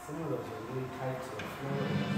some of those are really tight to the floor.